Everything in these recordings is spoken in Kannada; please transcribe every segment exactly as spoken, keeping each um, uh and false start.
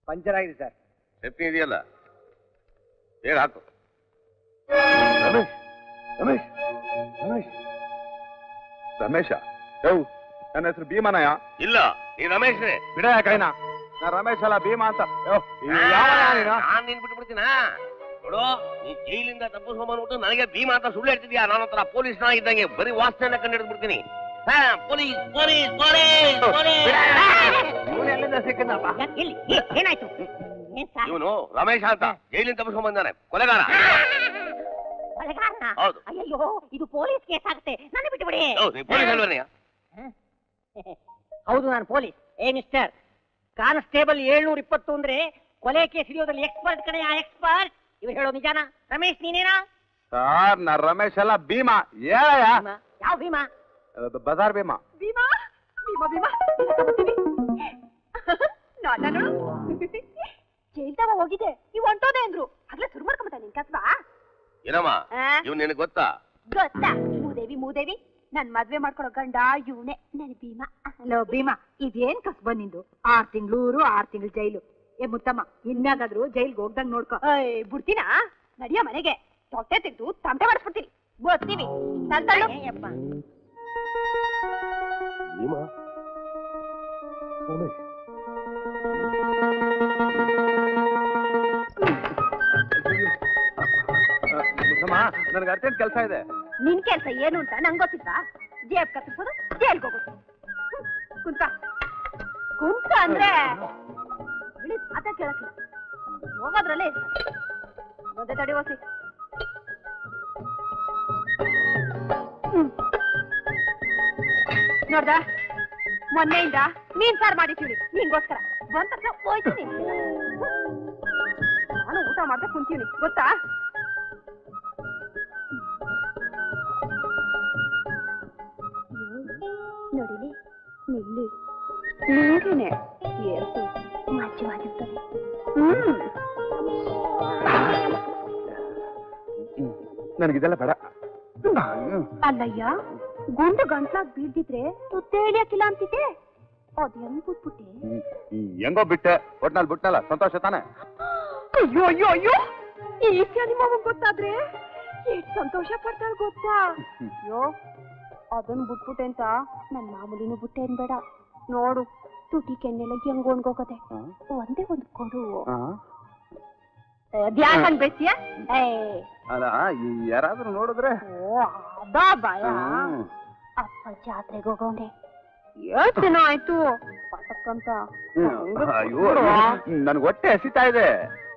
ಪಂಚರ್ ಆಗಿದೆ ಸರ್. ಸ್ಟೆಪ್ನಿ ಇದೆಯಲ್ಲ, ಬೇಗ ಹಾಕು. ರಮೇಶ್ ರಮೇಶ್ ರಮೇಶ್ ರಮೇಶ ಯವ್ ನನ್ನ ಹೆಸರು ಭೀಮನಯ್ಯ. ಇಲ್ಲ, ನೀ ರಮೇಶ್ನೇ. ಬಿಡ ಯಾಕೈನಾ, ನಾ ರಮೇಶ್ ಅಲ್ಲ ಭೀಮ ಅಂತ. ನಾನ್ ನಿನ್ ಬಿಟ್ಬಿಡ್ತೀನ ನೋಡು. ನೀ ಜೈಲಿಂದ ತಪ್ಪಿಸ್ಕೊಂಡ್ಬಂದ್ಬಿಟ್ಟು ನನಗೆ ಭೀಮ ಅಂತ ಸುಳ್ಳು ಹೇಳ್ತಿದ್ಯಾ. ನಾನು ಒಂಥರ ಪೊಲೀಸ್ ನಾ ಇದ್ದಂಗೆ ಬರೀ ವಾಸನೆಯನ್ನ ಕಂಡು ಹಿಡಿದ್ಬಿಡ್ತೀನಿ. ಪೊಲೀಸ್ ಪೊಲೀಸ್ ಪೊಲೀಸ್ ಎಲ್ಲಿಂದ ಸಿಕ್ಕನಪ್ಪ? ಏನಾಯ್ತು? ಇವನು ರಮೇಶ ಅಂತ ಜೈಲಿಂದ ತಪ್ಪಿಸ್ಕೊಂಡ್ ಬಂದಾನೆ, ಕೊಲೆಗಾರ. ಹೌದು. ಅಯ್ಯೋ, ಇದು ಪೊಲೀಸ್ ಕೇಸ್ ಆಗುತ್ತೆ, ನನ್ನ ಬಿಟ್ಟುಬಿಡಿ. ಪೊಲೀಸ್ ಅಲ್ವನೇ? ಹೌದು, ನಾನು ಪೊಲೀಸ್. ಏ ಮಿಸ್ಟರ್ ಕಾನ್ಸ್ಟೇಬಲ್ ಏಳ್ನೂರ ಇಪ್ಪತ್ತು ಅಂದ್ರೆ ಕೊಲೆ ಕೇಸ್ ಹಿಡಿಯೋದ್ರಲ್ಲಿ ಎಕ್ಸ್ಪರ್ಟ್ ಕಡೆ. ಆ ಎಕ್ಸ್ಪರ್ಟ್ ಇವ್ರು ಹೇಳೋ ನಿಜಾನ? ರಮೇಶ್ ನೀನೇನಾ? ಸರ್ ನಾ ರಮೇಶ್ ಅಲ್ಲ ಭೀಮ. ಹೇಳಯ್ಯ. ಯಾವ ಭೀಮ? ಬಜಾರ್ ಭೀಮ. ಭೀಮಾ ಭೀಮಾ ಭೀಮಾ ನಾನು ಜೈಲ್ದಾಗ ಹೋಗಿದೆ, ನೀವು ಹೊಂಟೋದೆ ಅಂದ್ರು. ಆಗ್ಲೇ ಶುರು ಮಾಡ್ಕೊಂಬಿಟ್ಟ ನಿನ್ ಕಸ್ಬಾ. ಏನಮ್ಮ ಇವ್ ನಿನಗೆ ಗೊತ್ತಾ? ಗೊತ್ತಾ? ಮೂದೇವಿ ಮೂದೇವಿ ನನ್ ಮದ್ವೆ ಮಾಡ್ಕೊಳೋ ಗಂಡ ಇವನೇ, ನನ್ ಭೀಮಾ. ಲೋ ಭೀಮಾ, ಇದೇನ್ ಕಸ್ಬ ನಿಂದು? ಆರ್ ತಿಂಗ್ಳೂರು ಆರ್ ತಿಂಗಳು ಜೈಲು. ಏ ಮುತ್ತಮ್ಮ, ಇನ್ಯಾಗಾದ್ರೂ ಜೈಲ್ಗೆ ಹೋಗ್ದಂಗ್ ನೋಡ್ಕೊ. ಬಿಡ್ತೀನಾ? ನಡಿಯ ಮನೆಗೆ, ತೊಟ್ಟೆ ತೆಗೆದು ತಮಟೆ ಮಾಡಿಸ್ಬಿಡ್ತೀನಿ. ಗೊತ್ತೀವಿ ನನಗೆ ಅರ್ಜೆಂಟ್ ಕೆಲಸ ಇದೆ. ನಿನ್ ಕೆಲ್ಸ ಏನು ಅಂತ ನಂಗೆ ಗೊತ್ತಿತ್ತಾ? ಜೇಬ್ ಕತ್ತಿಸೋದು, ಜೈಲ್ಗೆ ಹೋಗೋದು. ಕುಂತ ಕುಂತ ಅಂದ್ರೆ ಅದ ಕೇಳಕ್ಕಿಲ್ಲ, ಹೋಗೋದ್ರಲ್ಲೇ ಇರ್ತಾರೆ. ಮೊದಲ ತಡಿ ಹೋಸಿ. ನೋಡ್ದ, ಮೊನ್ನೆಯಿಂದ ನೀನ್ ಸಾರ್ ಮಾಡಿದ್ದೀವಿ ನಿನ್ಗೋಸ್ಕರ. ಬಂದ ತಕ್ಷಣ ಹೋಯ್ತೀನಿ. ನಾನು ಊಟ ಮಾಡ್ದೆ ಕುಂತೀವಿ, ಗೊತ್ತಾ? ನೋಡಿಲಿ, ನಿಲ್ಲಿ ನೀರೇನೆ ಏರ್ಸು ಮಜ್ಜವಾಗಿರ್ತದೆ. ಹ್ಮ್ ನನಗಿದೆಲ್ಲ ಬೇಡ. ಅಲ್ಲಯ್ಯ, ಗುಂಡು ಗಂಟ್ಲಾಗ್ ಬೀಳ್ದಿದ್ರೆ ತುತ್ತೇಳಿಯಕ್ಕಿಲ್ಲ ಅಂತಿದ್ದೆ. ಅದ್ ಹೆಂಗ್ ಬಿಟ್ಬಿಟ್ಟೆ? ಹೆಂಗೋ ಬಿಟ್ಟೆ, ಒಟ್ನಲ್ಲಿ ಬಿಟ್ನಲ್ಲ, ಸಂತೋಷ ತಾನೆ? ಅಯ್ಯೋ ಅಯ್ಯೋ ಅಯ್ಯೋ, ಈ ವಿಷಯ ನಿಮ್ಮ ಗೊತ್ತಾದ್ರೆ ಎಷ್ಟು ಸಂತೋಷ ಪಡ್ತಾಳ ಗೊತ್ತಾ? ಅಯ್ಯೋ, ಅದನ್ ಬಿಟ್ಬಿಟ್ಟೆ ಅಂತ ನನ್ ಮಾಮೂಲಿನೂ ಬಿಟ್ಟೆ ಅನ್ಬೇಡ. ನೋಡು, ತುಟಿ ಕೆನ್ನೆಲ್ಲ ಹೆಂಗ್ ಒಣ್ಗೋಗದೆ. ಒಂದೇ ಒಂದು ಕೊಡು. ಅದ್ಯಾಕಂಗ್ ಬೇಸಿಯ? ಅಲ್ಲ, ಯಾರಾದ್ರೂ ನೋಡಿದ್ರೆ? ಓ ಅದಾ ಭಯ. ಅಪ್ಪ ಜಾತ್ರೆಗೆ ಹೋಗೋನೆ ಎಷ್ಟು ದಿನ ಆಯ್ತು ಪಟಕ್ಕಂತ. ಅಯ್ಯೋ, ನನ್ಗೆ ಹೊಟ್ಟೆ ಹಸಿತಾ ಇದೆ.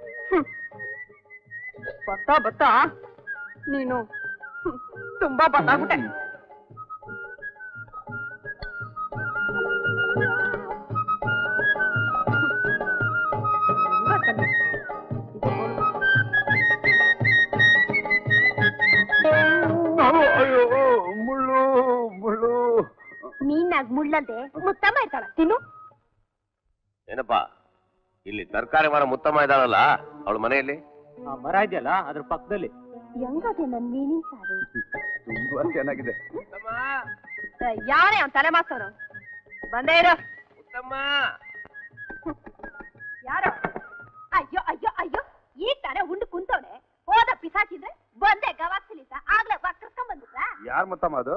ಬತ್ತಾ ಬತ್ತಾ ನೀನು ತುಂಬಾ ಬತ್ತಾಗ್ಬಿಟ್ಟೆ. ಮುಳ್ಳು ಮುಳ್ಳು. ನೀನಾಗ್ ಮುಳ್ಳಂತೆ ಮುತ್ತಮ್ಮ ಇರ್ತಾಳ, ತಿನ್ನು. ಏನಪ್ಪಾ, ಇಲ್ಲಿ ತರಕಾರಿ ಮರ ಮುತ್ತಮ್ಮ ಇದ್ದಾಳಲ್ಲ, ಅವಳ ಮನೆಯಲ್ಲಿ? ಮರ ಇದೆಯಲ್ಲ, ಅದ್ರ ಪಕ್ಕದಲ್ಲಿ. ಹೆಂಗದೆ ನನ್ ಮೀನಿನ ಸಾರು? ತುಂಬಾ ಚೆನ್ನಾಗಿದೆ. ಯಾರೇ ಅವ್ನ್ ತಲೆ ಮಾಸ್ತವನು? ಬಂದೇ ಇರೋ. ಯಾರೋ? ಅಯ್ಯೋ ಅಯ್ಯೋ ಅಯ್ಯೋ, ಈಗ ತಾನೇ ಉಂಡು ಕುಂತವನೆ. ಹೋದ ಪಿಸಾಚಿದ್ರೆ ಬಂದೆ ಗವಾಕ್ಸಿಲಿಸ, ಆಗ್ಲೇ ಕರ್ಕೊಂಡ್ ಬಂದ್ಬಿಟ್ರ. ಯಾರ್ ಮುತ್ತಮ್ಮ ಅದು?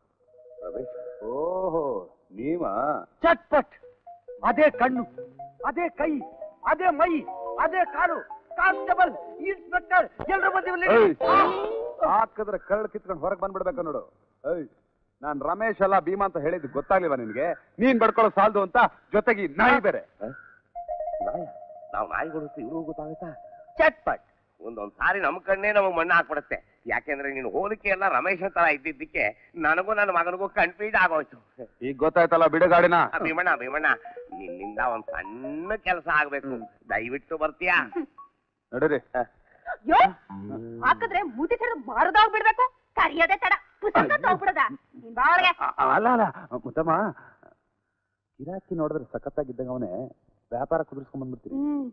ಓಹೋ, ನೀವಾ? ಚಟ್ಪಟ್. ಅದೇ ಕಣ್ಣು, ಅದೇ ಕೈ, ಅದೇ ಮೈ, ಅದೇ ಕಾಲು. ಕಾನ್ಸ್ಟೇಬಲ್, ಇನ್ಸ್ಪೆಕ್ಟರ್ ಎಲ್ಲರೂ ಬಂದಿವಲ್ಲಿ. ಹಾಕಿದ್ರೆ ಕಳ್ಳ ಕಿತ್ಕೊಂಡು ಹೊರಗೆ ಬಂದ್ಬಿಡ್ಬೇಕು ನೋಡು. ಏಯ್, ನಾನ್ ರಮೇಶ್ ಅಲ್ಲ ಭೀಮಾ ಅಂತ ಹೇಳಿದ್ದು ಗೊತ್ತಾಗ್ಲಿವ ನಿನ್ಗೆ? ನೀನ್ ಬಡ್ಕೊಳ್ಳೋ ಸಾಲದು ಅಂತ ಜೊತೆಗೆ ನಾಯಿ ಬೇರೆ. ನಾವು ನಾಯಿ ಕೊಡುತ್ತೆ, ಇವ್ರಿಗೂ ಗೊತ್ತಾಗುತ್ತಾ? ಚಟ್ಪಟ್. ಒಂದೊಂದ್ ಸಾರಿ ನಮ್ ಕಣ್ಣೇ ನಮಗ್ ಮಣ್ಣ ಹಾಕ್ಬಿಡುತ್ತೆ. ಯಾಕೆಂದ್ರೆ ನೀನು ಹೋಲಿಕೆ ಎಲ್ಲ ರಮೇಶ್ ತರ ಇದ್ದಿದ್ದಕ್ಕೆ ನನಗೂ ನನ್ನ ಮಗನಿಗೂ ಕನ್ಫ್ಯೂಸ್ ಆಗೋಯ್ತು. ಈಗ ಗೊತ್ತಾಯ್ತಲ್ಲ ಬಿಡುಗಾಡಿನ. ಭೀಮಣ್ಣ ಭೀಮಣ್ಣ, ನಿನ್ನಿಂದ ಒಂದ್ ಸಣ್ಣ ಕೆಲಸ ಆಗ್ಬೇಕು, ದಯವಿಟ್ಟು ಬರ್ತೀಯಾ? ನಡೀರಿ. ಯೋ, ಹಾಕಿದ್ರೆ ಮೂತಿ ಹಿಡಿದು ಮಾರದಾಗ್ಬಿಡ್ಬೇಕು. ಕರಿಯದೆ ತಡ ಪುಸ್ತಕ ತಗೋಬಿಡದ ನಿನ್ ಬಾಳ್ಗೆ. ಅಲ್ಲ ಅಲ್ಲ ಮುತ್ತಮ್ಮ, ಗಿರಾಕಿ ನೋಡಿದ್ರೆ ಸಖತ್ತಾಗಿದ್ದಾಗ ಅವನೇ ವ್ಯಾಪಾರ ಕುದುರಿಸ್ಕೊಂಡ್ ಬಂದ್ಬಿಡ್ತೀವಿ. ಹ್ಮ್.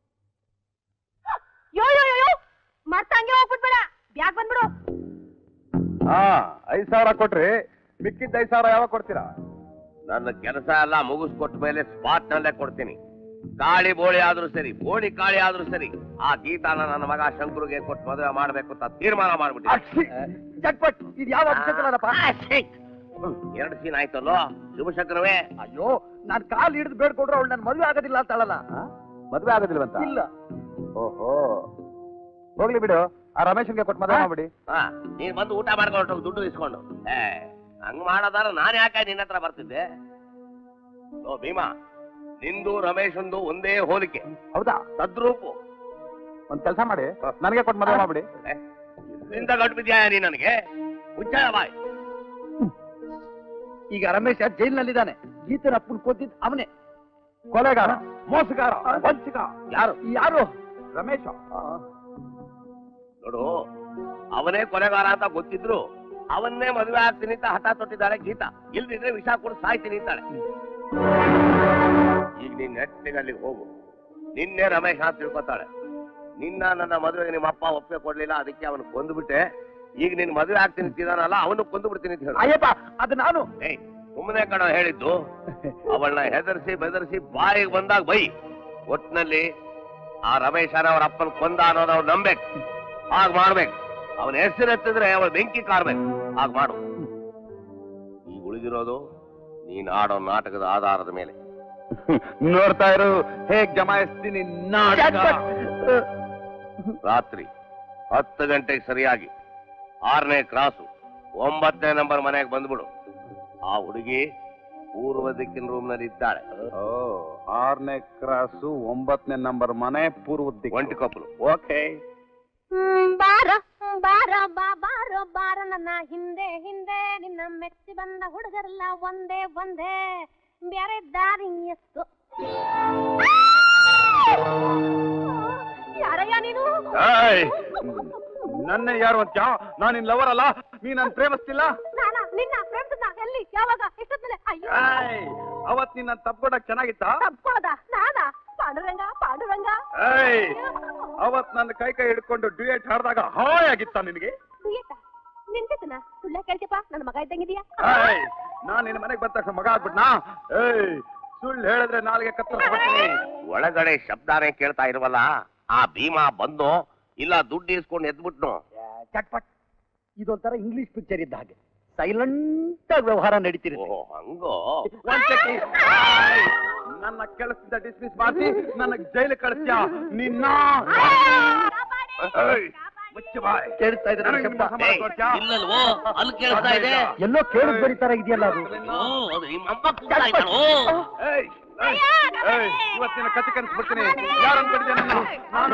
ಯೋ ಯೋ ಯೋ, ಮರ್ತ ಹಂಗೆ ಹೋಗ್ಬಿಡ್ಬೇಡ, ಬ್ಯಾಗ್ ಬಂದ್ಬಿಡು. ಹಾ, ಐದ್ ಸಾವಿರ ಕೊಟ್ರಿ, ಮಿಕ್ಕಿದ್ದ ಐದ್ ಸಾವಿರ ಯಾವಾಗ ಕೊಡ್ತೀರಾ? ನನ್ನ ಕೆಲಸ ಎಲ್ಲ ಮುಗಿಸ್ಕೊಟ್ಟ ಮೇಲೆ ಸ್ಪಾಟ್ ನಲ್ಲೇ ಕೊಡ್ತೀನಿ. ಗಾಳಿ ಬೋಳಿ ಆದ್ರೂ ಸರಿ, ಬೋಳಿ ಕಾಳಿ ಆದ್ರೂ ಸರಿ, ಆ ಗೀತಾನ ನನ್ನ ಮಗ ಶಂಕರುಗೆ ಕೊಟ್ಟು ಮದುವೆ ಮಾಡ್ಬೇಕು ಅಂತ ತೀರ್ಮಾನ ಮಾಡ್ಬಿಟ್ಟು. ಚಟ್ಪಟ್ ಇದು ಯಾವ ಅಭಿಷೇಕನಪ್ಪ? ಎರಡು ಸೀನ್ ಆಯ್ತಲ್ಲೋ ಶಿವಶಂಕರವೇ. ಅಯ್ಯೋ ನಾನ್ ಕಾಲ್ ಹಿಡಿದು ಬೇಡ್ಕೊಟ್ರೆ ಅವಳು ನನ್ ಮದುವೆ ಆಗೋದಿಲ್ಲ ಅಂತ ಹೇಳಲ್ಲ. ಮದ್ವೆ ಆಗೋದಿಲ್ವಂತ? ಇಲ್ಲ. ಓಹೋ, ಹೋಗ್ಲಿ ಬಿಡು, ಆ ರಮೇಶನ್ಗೆ ಕೊಟ್ಟು ಮದುವೆ ಮಾಡ್ಬಿಡಿ. ಹಾ, ನೀನ್ ಬಂದು ಊಟ ಮಾಡ್ಕೊಂಡು ದುಡ್ಡು ಇಸ್ಕೊಂಡು. ಏ ಹಂಗ್ ಮಾಡೋದಾರ ನಾನ್ ಯಾಕೆ ನಿನ್ನ ಹತ್ರ ಬರ್ತಿದ್ದೆ? ಓ ಭೀಮಾ, ನಿಂದು ರಮೇಶಂದು ಒಂದೇ ಹೋಲಿಕೆ. ಹೌದಾ? ತದ್ರೂಪು. ಒಂದ್ ಕೆಲಸ ಮಾಡಿ, ನನಗೆ ಕೊಟ್ಟು ಮದುವೆ ಮಾಡ್ಬಿಡಿ. ನಿಂದ ಗಟ್ಟು ಬಿದ್ಯಾ ನೀ ನನಗೆ? ಮುಚ್ಚಾಯ ಬಾಯ್. ಈಗ ರಮೇಶ ಜೈಲಿನಲ್ಲಿದ್ದಾನೆ. ಗೀತನ ಅಪ್ಪನ್ ಕೊದ್ದಿದ್ ಅವನೇ. ಕೊಲೆಗಾರ, ಮೋಸಗಾರ, ವಂಚಕ. ಯಾರು ಯಾರು? ರಮೇಶ. ನೋಡು, ಅವನೇ ಕೊಲೆಗಾರ ಅಂತ ಗೊತ್ತಿದ್ರು ಅವನ್ನೇ ಮದುವೆ ಆಗ್ತೀನಿ ಅಂತ ಹಠ ತೊಟ್ಟಿದ್ದಾಳೆ ಗೀತಾ. ಇಲ್ದಿದ್ರೆ ವಿಷ ಕೊಡು ಸಾಯ್ತೀನಿ ಅಂತಾಳೆ. ಈಗ ನೀನ್ ನೆಟ್ಟಿಗೆ ಅಲ್ಲಿಗೆ ಹೋಗು. ನಿನ್ನೆ ರಮೇಶ್ ಅಂತ ತಿಳ್ಕೊತಾಳೆ. ನಿನ್ನ ನನ್ನ ಮದುವೆಗೆ ನಿಮ್ಮ ಅಪ್ಪ ಒಪ್ಪಿಗೆ ಕೊಡ್ಲಿಲ್ಲ, ಅದಕ್ಕೆ ಅವನು ಕೊಂದುಬಿಟ್ಟೆ. ಈಗ ನಿನ್ ಮದುವೆ ಆಗ್ತೀನಿ ಅಂತಿದಾನಲ್ಲ, ಅವನು ಕೊಂದು ಬಿಡ್ತೀನಿ ಅಂತ ಹೇಳಿ. ಅಯ್ಯಪ್ಪ, ಅದು ನಾನು. ಏಯ್ ಸುಮ್ಮನೆ ಕಣ ಹೇಳಿದ್ದು. ಅವಳನ್ನ ಹೆದರ್ಸಿ ಬೆದರ್ಸಿ ಬಾಯಿಗೆ ಬಂದಾಗ ಬೈ. ಒಟ್ಟಿನಲ್ಲಿ ಆ ರಮೇಶನ ಅವ್ರ ಅಪ್ಪನ ಕೊಂದ ಅನ್ನೋದು ಅವ್ರು ನಂಬೇಕು. ಹಾಗ್ ಮಾಡ್ಬೇಕು. ಅವನ ಹೆಸರೆತ್ತಿದ್ರೆ ಅವಳ ಬೆಂಕಿ ಕಾರ್ಬೇಕು. ಹಾಗ್ ಮಾಡು. ಈಗ ಉಳಿದಿರೋದು ನೀನ್ ಆಡೋ ನಾಟಕದ ಆಧಾರದ ಮೇಲೆ. ನೋಡ್ತಾ ಇರು ಹೇಗ್ ಜಮಾಯಿಸ್ತೀನಿ ನಾಟಕ. ರಾತ್ರಿ ಹತ್ತು ಗಂಟೆಗೆ ಸರಿಯಾಗಿ ಆರನೇ ಕ್ರಾಸು ಒಂಬತ್ತನೇ ನಂಬರ್ ಮನೆಗೆ ಬಂದ್ಬಿಡು. ಆ ಹುಡುಗಿ ಪೂರ್ವ ದಿಕ್ಕಿನ ರೂಮ್ ನಲ್ಲಿ ಇದ್ದಾಳೆ. ಓ, ಆರನೇ ಕ್ರಾಸು ಒಂಬತ್ತನೇ ನಂಬರ್ ಮನೆ, ಪೂರ್ವ ದಿಕ್ಕು, ಒಂಟಿ ಕೊಪ್ಪಲು. ಓಕೆ. ಬಾರ ಬಾರ ಬಾ ಬಾರೋ ಬಾರ ನನ್ನ ಹಿಂದೆ ಹಿಂದೆ, ನಿನ್ನ ಮೆಚ್ಚಿ ಬಂದ ಹುಡುಗರೆಲ್ಲ ಒಂದೇ ಒಂದೇ, ಬೇರೆ ದಾರಿ ಎಷ್ಟು. ಯಾರಯ್ಯ ನೀನು? ನನ್ನ ಯಾರು ಅಂತ? ನಾನು ನಿನ್ ಲವರ್ ಅಲ್ಲ, ನೀ ನನ್ ಪ್ರೇಮಿಸ್ತಿಲ್ಲ. ನಾನಾ ನಿನ್ನ ಫ್ರೆಂಡ್ಸ್ ಎಲ್ಲಿ ಯಾವಾಗ ಎಷ್ಟೊತ್ತಲೆ? ಅಯ್ಯೋ, ಅವತ್ ನಿನ್ನ ತಪ್ಕೊಡಕ್ ಚೆನ್ನಾಗಿತ್ತ? ತಪ್ಕೋದ ನಾನಾ? ಪಾಂಡುರಂಗ ಪಾಂಡುರಂಗ. ಅವತ್ ನನ್ನ ಕೈ ಕೈ ಹಿಡ್ಕೊಂಡು ಡ್ಯೂಯೇಟ್ ಹಾಡ್ದಾಗ ಹಾಯಾಗಿತ್ತ ನಿನಗೆ? ನಿಂತಿತ್ತನ ಸುಳ್ಳ ಕೇಳ್ತಿಪ್ಪ, ನನ್ನ ಮಗ ಇದ್ದಂಗಿದ್ಯಾ? ನಾನ್ ನಿನ್ನ ಮನೆಗ್ ಬಂದ ತಕ್ಷಣ ಮಗ ಆಗ್ಬಿಟ್ನಾ? ಏಯ್, ಸುಳ್ಳು ಹೇಳಿದ್ರೆ ನಾಲ್ಗೆ ಕತ್ತರಿಸ್ಬಿಡ್ತೀನಿ. ಒಳಗಡೆ ಶಬ್ದಾನೇ ಕೇಳ್ತಾ ಇರುವಲ್ಲ, ಆ ಭೀಮಾ ಬಂದು ಇಲ್ಲ ದುಡ್ಡು ಇಸ್ಕೊಂಡು ಎದ್ಬಿಟ್ನು. ಚಟ್ಪಟ್. ಇದೊಂಥರ ಇಂಗ್ಲಿಷ್ ಪಿಕ್ಚರ್ ಇದ್ದ ಹಾಗೆ ಸೈಲೆಂಟ್ ಆಗಿ ವ್ಯವಹಾರ ನಡೀತಿರುತ್ತೆ. ಓ ಹಂಗೋ. ನನ್ನ ಕೆಲಸದಿಂದ ಡಿಸ್ಮಿಸ್ ಮಾಡಿ ನನಗ್ ಜೈಲು ಕಳಿಸ್ತೀಯ ನಿನ್ನ? ಮುಚ್ಚ ಬಾಯ್. ಕೇಳಿಸ್ತಾ ಇದೆ ನನಗೆ ಶಬ್ದ. ಇಲ್ಲಲ್ವೋ, ಅಲ್ಲಿ ಕೇಳ್ತಾ ಇದೆ. ಎಲ್ಲೋ ಕೇಳಿದ್ ಬರೀತಾರ ಇದೆಯಲ್ಲ ಅದು. ಅದು ನಿಮ್ಮ ಅಮ್ಮ ಕೂಗ್ತಾ ಇದ್ದಾಳೋ? ಇವತ್ತಿನ ಕತೆ ಕನ್ಸ್ಬಿಡ್ತೀನಿ. ಯಾರನ್ನು ಕಡಿದೆ ನನ್ನ? ನಾನು.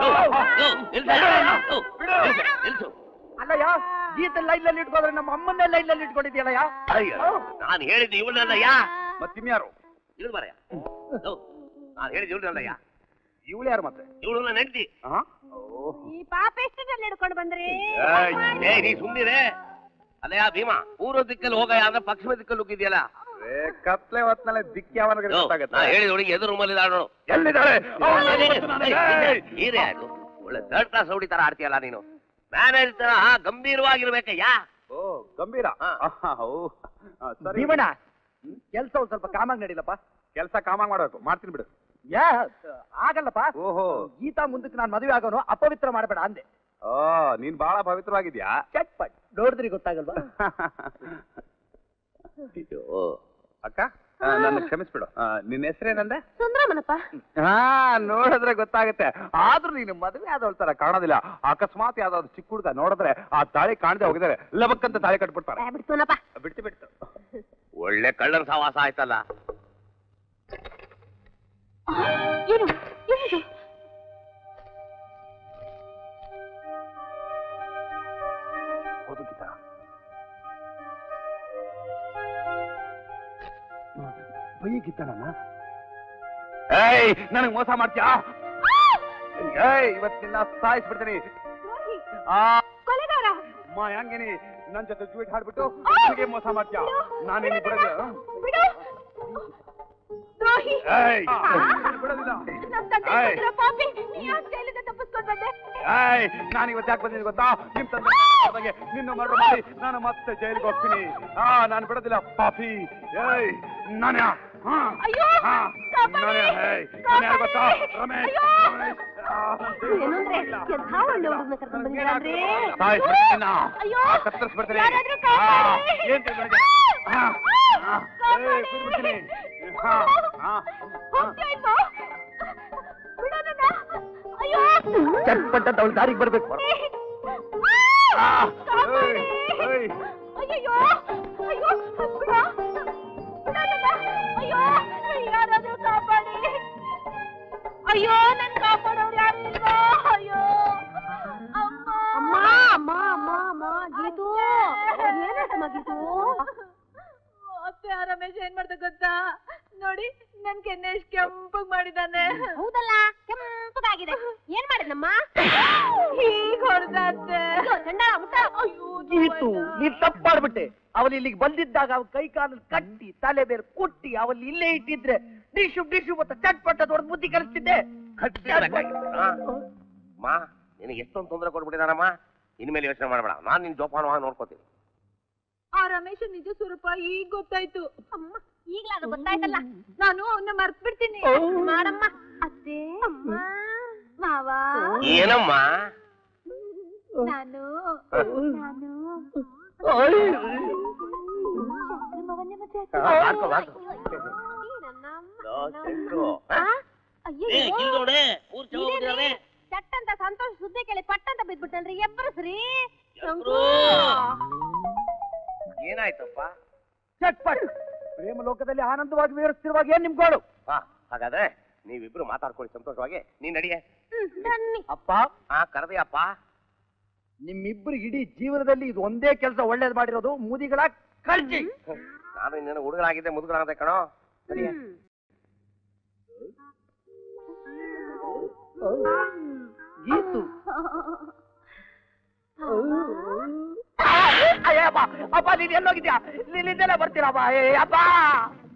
ನಿಲ್ಸು. ಅಲ್ಲಯ್ಯ, ಗೀತ ಲೈನ್ನಲ್ಲಿ ಇಟ್ಕೊಂಡ್ರೆ ನಮ್ಮ ಅಮ್ಮನ್ನೇ ಲೈನ್ನಲ್ಲಿ ಇಟ್ಕೊಂಡಿದ್ಯಲ್ಲಯ್ಯ. ನಾನು ಹೇಳಿದ್ದು ಇವಳಲ್ಲಯ್ಯ. ಮತ್ತಿನ್ಯಾರು? ಇಳು ಬರಯ್ಯ. ನಾನು ಹೇಳಿದ್ದು ಇವಳಲ್ಲಯ್ಯ. ಇವಳು ಯಾರು ಮತ್ತೆ? ಇವಳು ನನ್ನ ಹೆಂಡತಿ. ಈ ಪಾಪ ಎಷ್ಟರಲ್ಲಿ ಹಿಡ್ಕೊಂಡು ಬಂದ್ರಿ? ಏ ನೀ ಸುಮ್ನಿರೆ. ಅಲ್ಲಯ್ಯ ಭೀಮಾ, ಪೂರ್ವ ದಿಕ್ಕಲ್ಲಿ ಹೋಗಯ್ಯ ಅಂದ್ರೆ ಪಶ್ಚಿಮ ದಿಕ್ಕಲ್ಲಿ ಹೋಗಿದ್ಯಲ್ಲ. ಕತ್ಲೆ ಹೊತ್ನಲ್ಲೇ ದಿಕ್ಕಿ ಯಾವನಿಗೆ ಗೊತ್ತಾಗತ್ತೆ? ನಾ ಹೇಳಿದ ಹುಡುಗಿ ಎದುರು ರೂಮಲ್ಲಿ ಇದ್ದಾಳು. ಎಲ್ಲಿದ್ದಾಳೆ? ಹೀರೆ ಅದು ಒಳ್ಳೆ ಥರ್ಡ್ ಕ್ಲಾಸ್ ರೌಡಿ ತರ ಆಡ್ತೀಯಲ್ಲ ನೀನು. ಮ್ಯಾನೇಜ್ ತರ ಗಂಭೀರವಾಗಿರ್ಬೇಕಯ್ಯ. ಓ ಗಂಭೀರ. ಭೀಮಣ್ಣ, ಕೆಲ್ಸ ಒಂದ್ ಸ್ವಲ್ಪ ಕಾಮಾಗಿ ನಡಿಲಪ್ಪ. ಕೆಲಸ ಕಾಮಾಗ್ ಮಾಡ್ಬೇಕು. ಮಾಡ್ತೀನಿ ಬಿಡು. ಯಾ ಆಗಲ್ಲಪ್ಪ. ಓಹೋ, ಗೀತಾ ಮುಂದಕ್ಕೆ ನಾನು ಮದುವೆ ಆಗೋನು ಅಪವಿತ್ರ ಮಾಡಬೇಡ ಅಂದೆ. ಓ ನೀನ್ ಬಹಳ ಪವಿತ್ರವಾಗಿದ್ಯಾ? ಚಟ್ಪಟ್. ನೋಡಿದ್ರಿ ಗೊತ್ತಾಗಲ್ವಾ? ಅಕ್ಕ, ನನ್ನ ಕ್ಷಮಿಸ್ಬಿಡು. ನಿನ್ನ ಹೆಸರೇನಂದೆ? ಸುಂದ್ರಮನಪ್ಪ. ಹಾ, ನೋಡಿದ್ರೆ ಗೊತ್ತಾಗುತ್ತೆ. ಆದ್ರೂ ನೀನು ಮದುವೆ ಆದವಳ ತರ ಕಾಣೋದಿಲ್ಲ. ಅಕಸ್ಮಾತ್ ಯಾವ್ದಾದ್ರು ಚಿಕ್ಕ ಹುಡುಗ ನೋಡಿದ್ರೆ ಆ ತಾಳಿ ಕಾಣದೆ ಹೋಗಿದ್ದಾರೆ, ಲಬಕ್ಕಂತ ತಾಳಿ ಕಟ್ಬಿಡ್ತಾರೆ. ಬಿಡ್ತುನಪ್ಪ. ಬಿಡ್ತು ಬಿಡ್ತು. ಒಳ್ಳೆ ಕಳ್ಳನ ಸವಾಸ ಆಯ್ತಲ್ಲ. ಏನು ಏನಿದು? ಓದುಗಿತ ಬೈಗಿತ್ತ ನನ್ನ? ಏಯ್, ನನಗ್ ಮೋಸ ಮಾಡ್ತೀಯಾ? ಏಯ್, ಇವತ್ತಿನ ಸಾಯಿಸ್ಬಿಡ್ತೀನಿ. ಆ ಕೊಲೆಗಾರ ಮಾಯಾಂಗಿನಿ ನನ್ ಜೊತೆ ಜೂಟ್ ಹಾಡ್ಬಿಟ್ಟು ನನಗೆ ಮೋಸ ಮಾಡ್ತೀಯಾ? ನಾನೇನು ಬಿಡೋದಿಲ್ಲ. ಬಿಡು. ದ್ರೋಹಿ. ಏಯ್, ಆ? ಬಿಡೋದಿಲ್ಲ. ನಮ್ ತಂದೆ ಏಯ್. ಕೊಟ್ಟಿರೋ ಪಾಪಿ, ನೀ ಯಾಕ್ ಜೈಲಿಂದ ತಪ್ಪಿಸ್ಕೊಂಡ್ ಬಂದೆ? ಏಯ್, ನಾನು ಇವತ್ತು ಯಾಕೆ ಬಂದಿದ್ದೀನಿ ಗೊತ್ತಾ? ನಿಮ್ ತಂದೆ ಮಾಡ್ದಾಗೆ ನಿನ್ನ ಮರ್ಡರ್ ಮಾಡಿ ನಾನು ಮತ್ತೆ ಜೈಲಿಗೆ ಹೋಗ್ತೀನಿ. ಆ ನಾನು ಬಿಡೋದಿಲ್ಲ ಪಾಪಿ. ಏಯ್, ನಾನ ಅಯ್ಯೋ ಕಾಪಾಡಿ! ಕಾಪಾಡಿ! ಅಯ್ಯೋ! ಏನಂದ್ರೆ ಎಂಥ ಒಳ್ಳೆ ಹುಡುಗನ ಕರ್ಕೊಂಡು ಬಂದಿದ್ದಾನ್ರಿ. ಅಯ್ಯೋ! ಯಾರಾದ್ರೂ ಕಾಪಾಡಿ! ಹೋಗ್ತಾ ಇಲ್ವೋ? ಬಿಡೋದನ್ನ? ಅಯ್ಯೋ! ಚಟ್ಪಟ್ ಅಂತ ಅವಳು ದಾರಿಗೆ ಬರ್ಬೇಕು. ಕಾಪಾಡಿ! ಅಯ್ಯಯ್ಯೋ! ಅಯ್ಯೋ! ಬಿಡ! ಬಿಡೋದನ್ನ? ಅಯ್ಯೋ! ಯಾರಾದ್ರೂ ಕಾಪಾಡಿ! ಅಯ್ಯೋ ನನ್ ಕಾಪಾಡೋರು ಯಾರು ಇಲ್ವಾ? ಅಯ್ಯೋ ಅಮ್ಮ ಅಮ್ಮ ಅಮ್ಮ ಅಮ್ಮ ಅಮ್ಮ ಗೀತು ಏನಾಯ್ತಮ್ಮ ಗೀತು? ಅತ್ತೆ ಆ ರಮೇಶ್ ಏನ್ ಮಾಡ್ದ ಗೊತ್ತಾ? ನೋಡಿ ನನ್ ಕೆನ್ನೆ ಎಷ್ಟು ಕೆಂಪಗ್ ಮಾಡಿದಾನೆ. ಹೌದಲ್ಲ ಕೆಂಪಗಾಗಿದೆ. ಏನ್ ಮಾಡಿದ್ನಮ್ಮ? ಹೀಗ್ ಹೊಡೆದ ಅತ್ತೆ. ಚಂಡಾಳ ಮುಟ್ಟ. ಅಯ್ಯೋ ಗೀತು ನೀನ್ ತಪ್ಪು ಮಾಡ್ಬಿಟ್ಟೆ. ಅವನು ಇಲ್ಲಿಗೆ ಬಂದಿದ್ದಾಗ ಅವನ ಕೈ ಕಾಲಲ್ಲಿ ಕಟ್ಟಿ ತಲೆ ಬೇರೆ ಕೊಟ್ಟಿ ಅವಲ್ಲಿ ಇಲ್ಲೇ ಇಟ್ಟಿದ್ರೆ ಡಿಶು ಡಿಶು ಮತ್ತೆ ಚಟ್ಪಟ್ಟ ದೊಡ್ಡ ಬುದ್ಧಿ ಕಲಿಸ್ತಿದ್ದೆ. ಮಾ ನಿನಗೆ ಎಷ್ಟೊಂದು ತೊಂದರೆ ಕೊಟ್ಬಿಟ್ಟಿದಾನಮ್ಮ. ಇನ್ಮೇಲೆ ಯೋಚನೆ ಮಾಡಬೇಡ, ನಾನ್ ನಿನ್ ಜೋಪಾನವಾಗಿ ನೋಡ್ಕೋತೀನಿ. ಆ ರಮೇಶ್ ನಿಜ ಸ್ವರೂಪ ಈಗ ಗೊತ್ತಾಯ್ತು. ಅಮ್ಮ ಈಗ್ಲಾ ಅದು ಗೊತ್ತಾಯ್ತಲ್ಲ. ನಾನು ಅವನ್ನ ಮರ್ತ್ ಬಿಡ್ತೀನಿ. ಮಾಡಮ್ಮ. ಅತ್ತೆ ಅಮ್ಮ ಮಾವ ಏನಮ್ಮ? ನಾನು ನಾನು ಮವನ್ನೇ ಮದುವೆ ಹಾಕೋ, ಹಾಕೋ. ಚಟ್ ಅಂತ ಸಂತೋಷ ಸುದ್ದಿ ಕೇಳಿ ಪಟ್ ಅಂತ ಬಿದ್ಬಿಟ್ಟಲ್ರಿ. ಎಬ್ಬರಸ್ರಿ. ಏನಾಯ್ತಪ್ಪ? ಚಟ್ಪಟ್ ಪ್ರೇಮ ಲೋಕದಲ್ಲಿ ಆನಂದವಾಗಿ ವಿವರಿಸ್ತಿರುವಾಗ ಏನ್ ನಿಮ್ಗೋಳು? ಹಾ ಹಾಗಾದ್ರೆ ನೀವಿಬ್ರು ಮಾತಾಡ್ಕೊಳ್ಳಿ ಸಂತೋಷವಾಗಿ. ನೀನ್ ನಡಿಯೇ. ಅಪ್ಪ ಹಾ ಕರೆದೆಯಪ್ಪ. ನಿಮ್ಮಿಬ್ರು ಇಡೀ ಜೀವನದಲ್ಲಿ ಇದು ಒಂದೇ ಕೆಲಸ ಒಳ್ಳೇದ್ ಮಾಡಿರೋದು. ಮುದಿಗಳ ಕಳ್ಜಿ. ನಾನು ಇನ್ನೇನು ಹುಡುಗರಾಗಿದ್ದೆ ಮುದುಗರಾಗದೆ ಕಣೋ. ನಡಿಯೇ. ಗೀತು ಅಯ್ಯಪ್ಪ ಅಪ್ಪ ನೀನ್ ಎಲ್ಲೋಗಿದ್ಯಾ? ನೀನ್ ಇಲ್ಲೆಲ್ಲ ಬರ್ತೀರಪ್ಪ. ಅಪ್ಪ